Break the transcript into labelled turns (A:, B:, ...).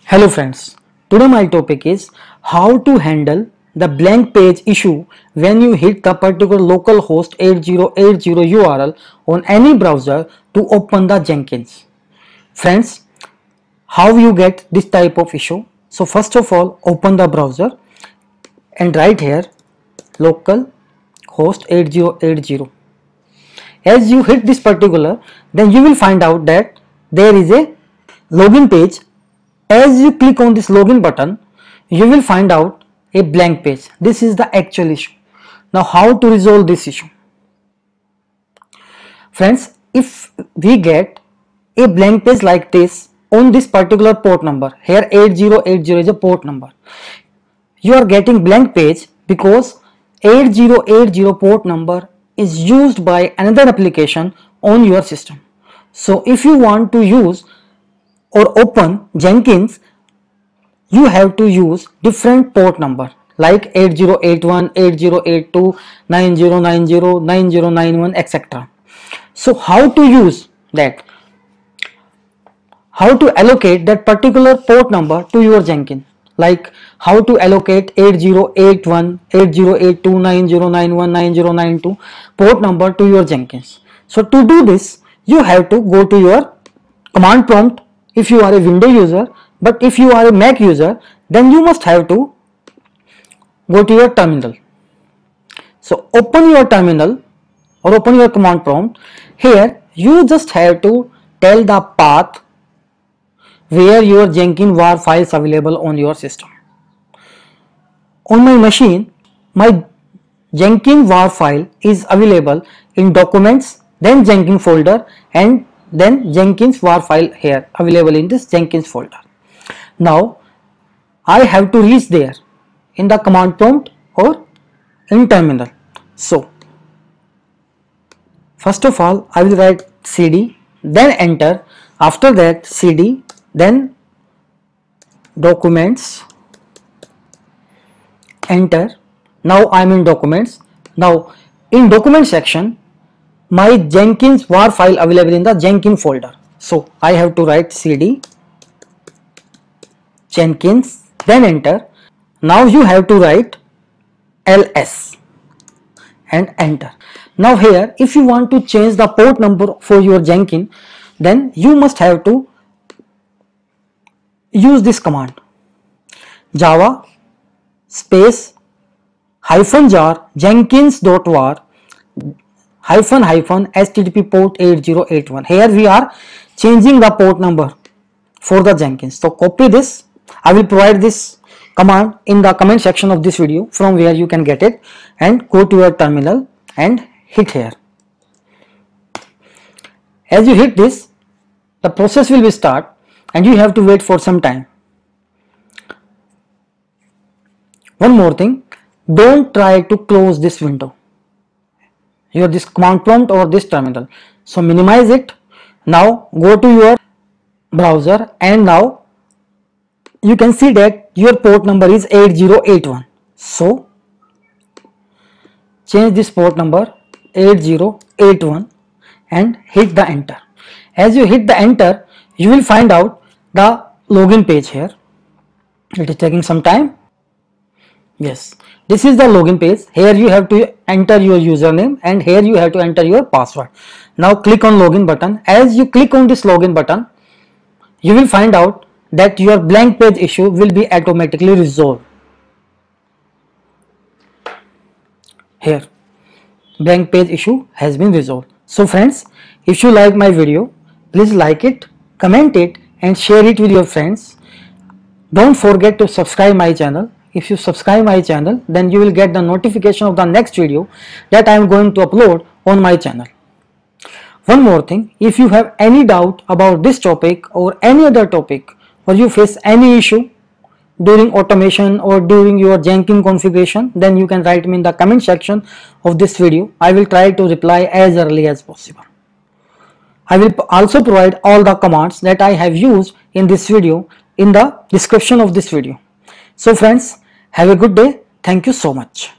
A: Hello friends, today my topic is how to handle the blank page issue when you hit the particular localhost 8080 URL on any browser to open the Jenkins. Friends, how you get this type of issue? So first of all, open the browser and write here localhost 8080. As you hit this particular, then you will find out that there is a login page. As you click on this login button, you will find out a blank page. This is the actual issue. Now how to resolve this issue? Friends, if we get a blank page like this on this particular port number, here 8080 is a port number. You are getting blank page because 8080 port number is used by another application on your system. So if you want to use or open Jenkins, you have to use different port number like 8081, 8082, 9090, 9091, etc. So how to use that? How to allocate that particular port number to your Jenkins? Like how to allocate 8081, 8082, 9091, 9092 port number to your Jenkins. So to do this, you have to go to your command prompt if you are a Windows user, but if you are a Mac user, then you must have to go to your terminal. So open your terminal or open your command prompt. Here you just have to tell the path where your Jenkins WAR files available on your system. On my machine, my Jenkins WAR file is available in documents, then Jenkins folder, and then Jenkins WAR file here available in this Jenkins folder. Now I have to reach there in the command prompt or in terminal. So first of all, I will write cd, then enter. After that cd, then documents, enter. Now I am in documents. Now in document section, my Jenkins WAR file available in the Jenkins folder. So I have to write cd Jenkins, then enter. Now you have to write ls and enter. Now here, if you want to change the port number for your Jenkins, then you must have to use this command java space -jar jenkins.var --http port 8081. Here we are changing the port number for the Jenkins. So copy this. I will provide this command in the comment section of this video from where you can get it, and go to your terminal and hit here. As you hit this, the process will be start and you have to wait for some time. One more thing, don't try to close this window, this command prompt or this terminal. So minimize it. Now go to your browser and now you can see that your port number is 8081. So change this port number 8081 and hit the enter. As you hit the enter, you will find out the login page here. It is taking some time. Yes, this is the login page. Here you have to enter your username and here you have to enter your password. Now click on login button. As you click on this login button, you will find out that your blank page issue will be automatically resolved. Here, blank page issue has been resolved. So friends, if you like my video, please like it, comment it and share it with your friends. Don't forget to subscribe my channel. If you subscribe my channel, then you will get the notification of the next video that I am going to upload on my channel. One more thing, if you have any doubt about this topic or any other topic, or you face any issue during automation or during your Jenkins configuration, then you can write me in the comment section of this video. I will try to reply as early as possible. I will also provide all the commands that I have used in this video in the description of this video. So friends, have a good day. Thank you so much.